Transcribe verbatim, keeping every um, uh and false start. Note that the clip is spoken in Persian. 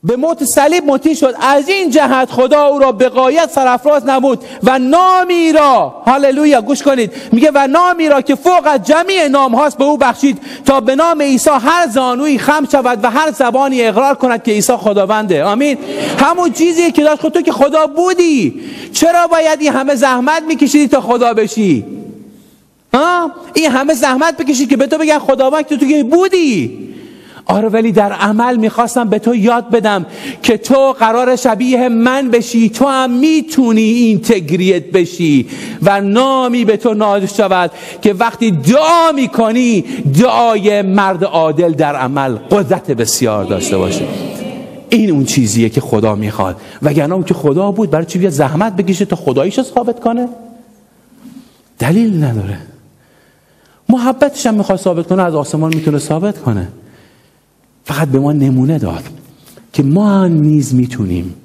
به موت صلیب مطیع شد. از این جهت خدا او را به غایت سرافراز نمود و نامی را، هاللویا، گوش کنید، میگه و نامی را که فوق از جمیع نام هاست به او بخشید، تا به نام عیسی هر زانویی خم شود و هر زبانی اقرار کند که عیسی خداونده. آمین. همون چیزی که داشت، خود تو که خدا بودی، چرا باید این همه زحمت میکشیدی تا خدا بشی؟ ها؟ این همه زحمت بکشید که به تو بگن خداوند، تو تو که بودی. آره، ولی در عمل میخواستم به تو یاد بدم که تو قرار شبیه من بشی، تو هم میتونی اینتگریت بشی و نامی به تو نازل شود که وقتی دعا میکنی دعای مرد عادل در عمل قدرت بسیار داشته باشه. این اون چیزیه که خدا میخواد. وگرنه اون که خدا بود برای چی بیاد زحمت بکشه تا خداییشو ثابت کنه؟ دلیل نداره. محبتش هم میخواد ثابت کنه، از آسمان میتونه ثابت کنه. فقط به ما نمونه داد که ما نیز میتونیم